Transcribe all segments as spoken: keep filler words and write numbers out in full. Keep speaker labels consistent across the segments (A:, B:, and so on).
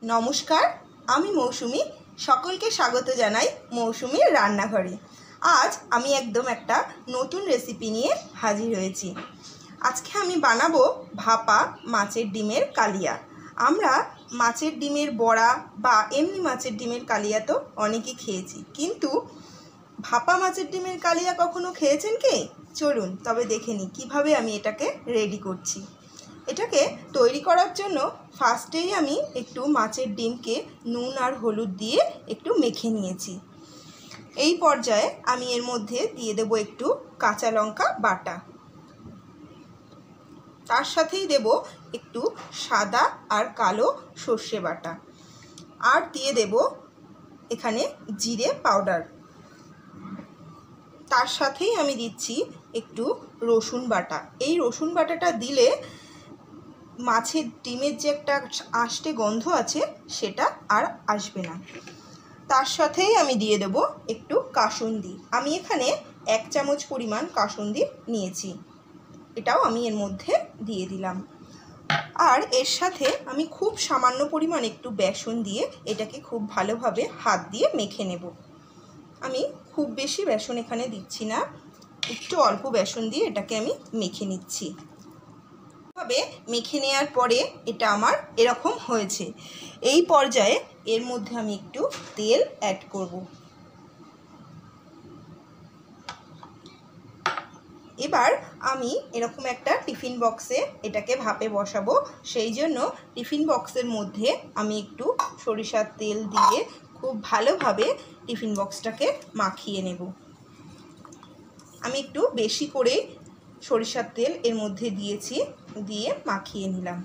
A: नमस्कार आमी मौसुमी सकलके स्वागत जानाई मौसुमीर रान्नाघरे। आज आमी एकदम एकटा नतून रेसिपि निये हाजिर हयेछि। आजके आमी बानाबो भापा माछेर डिमेर कालिया। आमरा माछेर डिमेर बड़ा बा एमनि माछेर डिमेर कालिया तो अनेकेई खेयेछि, किन्तु भापा माछेर डिमेर कालिया कखनो खेयेछेन कि? चलुन तबे देखे निই किभाबे आमी एटाके रेडी करछि। एटाके तैरी करार जोन्नो फार्स्टेई आमी एकटू माछेर डिमके नुन और हलुद दिए एकटू मेखे निएछि। एई पर्याये आमी एर मध्य दिए देब एकटू काँचा लंका बाटा, तार साथेई देब एकटू सादा और कालो सर्षे बाटा और दिए देब एखाने जिरे पाउडार। तार साथेई आमी दिচ্ছি एकटू रसुन बाटा। एई रसुन बाटाटा दिले माछेर डिमेर जे एकटा आष्टे गन्ध आछे सेटा आर आसबे ना। तार साथेई आमी दिए देब एकटू कासुंदी। आमी एखाने एक चामच परिमाण कासुंदी निয়েছি, एटाও आमी एर मध्य दिए दिलाम। और एर साथे आमी खूब सामान्य परिमाण एकटू बेसन दिए एटाके खूब भालोभाबे हाथ दिए मेखे नेब। आमी खूब बेशी बेसन एखाने दिচ্ছি ना, एकटू अल्प बेसन दिए एटाके आमी मेखे निচ্ছি। ভাবে মেখে নেওয়ার পরে এটা আমার এরকম হয়েছে। এই পর্যায়ে এর মধ্যে আমি একটু তেল অ্যাড করব। এবার আমি এরকম একটা টিফিন বক্সে এটাকে ভাপে বসাবো। সেই জন্য টিফিন বক্সের মধ্যে আমি একটু সরিষার তেল দিয়ে খুব ভালোভাবে টিফিন বক্সটাকে মাখিয়ে নেব। আমি একটু বেশি করে সরিষার তেল এর মধ্যে দিয়েছি, দিয়ে মাখিয়ে নিলাম।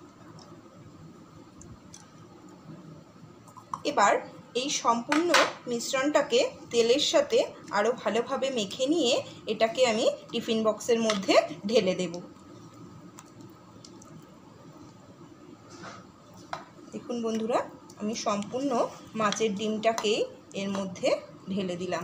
A: এবার এই সম্পূর্ণ মিশ্রণটাকে তেলের সাথে আরো ভালোভাবে মেখে নিয়ে এটাকে আমি টিফিন বক্সের মধ্যে ঢেলে দেব। দেখুন বন্ধুরা, আমি সম্পূর্ণ মাছের ডিমটাকে এর মধ্যে ঢেলে দিলাম।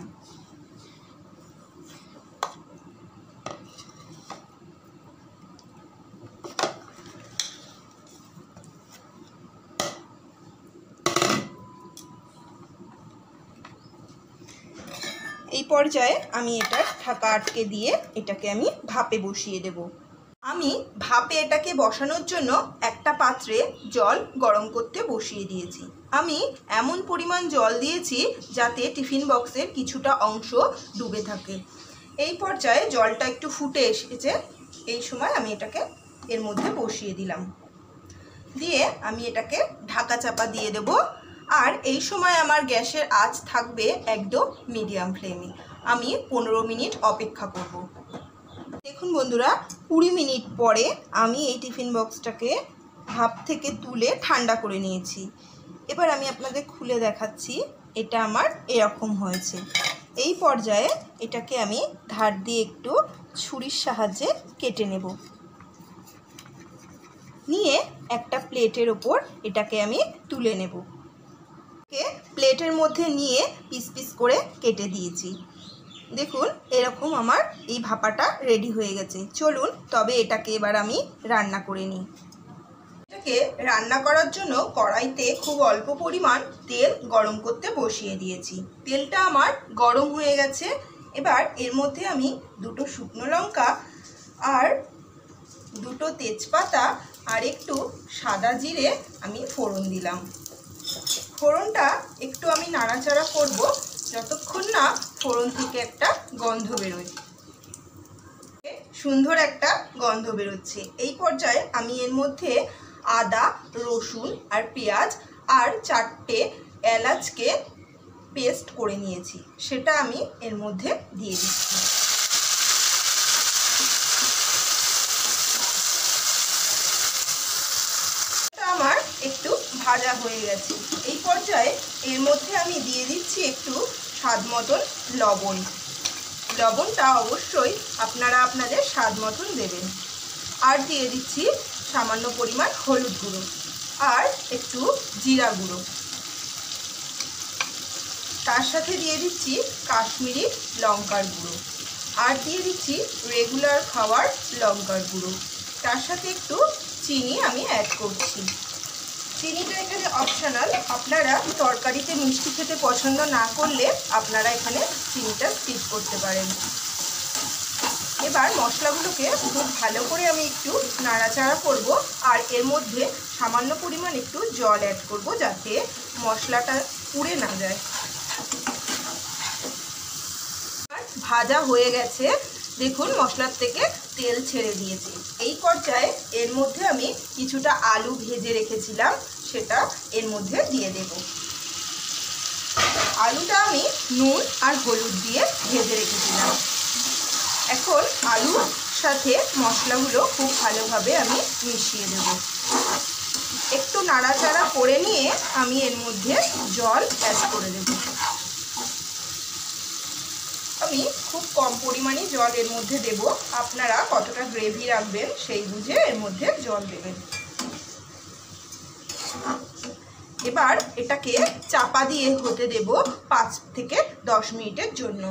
A: এই পর্যায়ে আমি এটা ঢাকা আটকে দিয়ে এটাকে আমি ভাপে বসিয়ে দেব। আমি ভাপে এটাকে বসানোর জন্য একটা পাত্রে জল গরম করতে বসিয়ে দিয়েছি। আমি এমন পরিমাণ জল দিয়েছি যাতে টিফিন বক্সের কিছুটা অংশ ডুবে থাকে। এই পর্যায়ে জলটা একটু ফুটে এসেছে, এই সময় আমি এটাকে এর মধ্যে বসিয়ে দিলাম। দিয়ে আমি এটাকে ঢাকা চাপা দিয়ে দেব। আর এই সময় আমার গ্যাসের আঁচ থাকবে একদম মিডিয়াম ফ্লেমে। আমি পনেরো মিনিট অপেক্ষা করব। দেখুন বন্ধুরা, কুড়ি মিনিট পরে আমি এই টিফিন বক্সটাকে ভাপ থেকে তুলে ঠান্ডা করে নিয়েছি। এবার আমি আপনাদের খুলে দেখাচ্ছি, এটা আমার এরকম হয়েছে। এই পর্যায়ে এটাকে আমি ধার দিয়ে একটু ছুরির সাহায্যে কেটে নেব। নিয়ে একটা প্লেটের ওপর এটাকে আমি তুলে নেব। প্লেটের মধ্যে নিয়ে পিস পিস করে কেটে দিয়েছি। দেখুন এরকম আমার এই ভাপাটা রেডি হয়ে গেছে। চলুন তবে এটাকে এবার আমি রান্না করে নিই। এটাকে রান্না করার জন্য কড়াইতে খুব অল্প পরিমাণ তেল গরম করতে বসিয়ে দিয়েছি। তেলটা আমার গরম হয়ে গেছে। এবার এর মধ্যে আমি দুটো শুকনো লঙ্কা আর দুটো তেজপাতা আর একটু সাদা জিরে আমি ফোড়ন দিলাম। ফোড়নটা একটু আমি নাড়াচাড়া করব যতক্ষণ না ফোড়ন থেকে একটা গন্ধ বেরোয়। সুন্দর একটা গন্ধ বেরোচ্ছে। এই পর্যায়ে আমি এর মধ্যে আদা, রসুন আর পেঁয়াজ আর চারটে এলাচকে পেস্ট করে নিয়েছি, সেটা আমি এর মধ্যে দিয়ে দিচ্ছি। আমার একটু ভাজা হয়ে গেছে। এই পর্যায়ে এর মধ্যে আমি দিয়ে দিচ্ছি একটু স্বাদ মতন লবণ। লবণটা অবশ্যই আপনারা আপনাদের স্বাদ মতন দেবেন। আর দিয়ে দিচ্ছি সামান্য পরিমাণ হলুদ গুঁড়ো আর একটু জিরা গুঁড়ো। তার সাথে দিয়ে দিচ্ছি কাশ্মীরি লঙ্কার গুঁড়ো আর দিয়ে দিচ্ছি রেগুলার খাওয়ার লঙ্কার গুঁড়ো। তার সাথে একটু চিনি আমি অ্যাড করছি। চিনিটা এখানে অপশনাল, আপনারা তরকারিতে মিষ্টি খেতে পছন্দ না করলে আপনারা এখানে চিনিটা স্কিপ করতে পারেন। এবার মশলাগুলোকে খুব ভালো করে আমি একটু নাড়াচাড়া করব, আর এর মধ্যে সামান্য পরিমাণ একটু জল অ্যাড করব যাতে মশলাটা পুড়ে না যায়। ভাজা হয়ে গেছে, দেখুন মশলার থেকে তেল ছেড়ে দিয়েছে। এই পর্যায়ে এর মধ্যে আমি কিছুটা আলু ভেজে রেখেছিলাম, সেটা এর মধ্যে দিয়ে দেব। আলুটা আমি নুন আর হলুদ দিয়ে ভেজে রেখেছিলাম। এখন আলুর সাথে মশলাগুলো খুব ভালোভাবে আমি মিশিয়ে দেব। একটু নাড়াচাড়া করে নিয়ে আমি এর মধ্যে জল অ্যাড করে দেব। আমি খুব কম পরিমাণে জল এর মধ্যে দেব, আপনারা কতটা গ্রেভি রাখবেন সেই বুঝে এর মধ্যে জল দেবেন। এবার এটাকে চাপা দিয়ে হতে দেব পাঁচ থেকে দশ মিনিটের জন্য।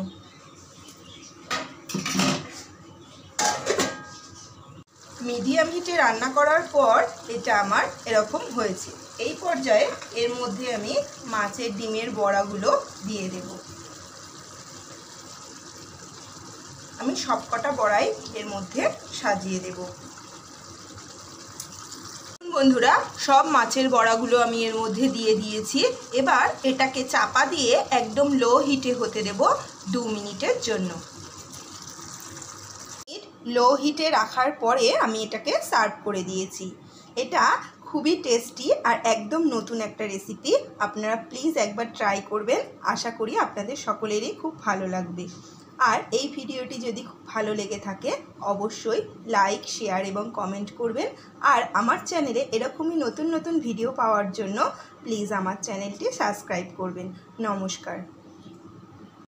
A: মিডিয়াম হিটে রান্না করার পর এটা আমার এরকম হয়েছে। এই পর্যায়ে এর মধ্যে আমি মাছের ডিমের বড়াগুলো দিয়ে দেব। আমি সবকটা বড়াই এর মধ্যে সাজিয়ে দেব। বন্ধুরা, সব মাছের বড়াগুলো আমি এর মধ্যে দিয়ে দিয়েছি। এবার এটাকে চাপা দিয়ে একদম লো হিটে হতে দেব দু মিনিটের জন্য। লো হিটে রাখার পরে আমি এটাকে সার্ভ করে দিয়েছি। এটা খুবই টেস্টি আর একদম নতুন একটা রেসিপি, আপনারা প্লিজ একবার ট্রাই করবেন। আশা করি আপনাদের সকলেরই খুব ভালো লাগবে। আর এই ভিডিওটি যদি খুব ভালো লেগে থাকে অবশ্যই লাইক, শেয়ার এবং কমেন্ট করবেন। আর আমার চ্যানেলে এরকমই নতুন নতুন ভিডিও পাওয়ার জন্য প্লিজ আমার চ্যানেলটি সাবস্ক্রাইব করবেন। নমস্কার।